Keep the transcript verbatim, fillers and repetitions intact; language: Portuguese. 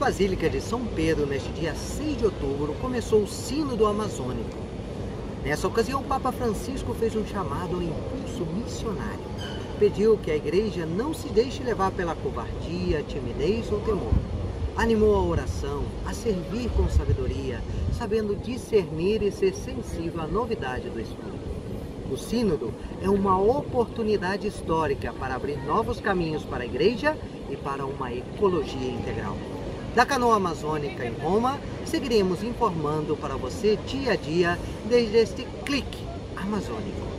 Basílica de São Pedro, neste dia seis de outubro, começou o Sínodo Amazônico. Nessa ocasião, o Papa Francisco fez um chamado ao impulso missionário. Pediu que a Igreja não se deixe levar pela covardia, timidez ou temor. Animou a oração, a servir com sabedoria, sabendo discernir e ser sensível à novidade do Espírito. O Sínodo é uma oportunidade histórica para abrir novos caminhos para a Igreja e para uma ecologia integral. Da Canoa Amazônica em Roma, seguiremos informando para você dia a dia desde este clique amazônico.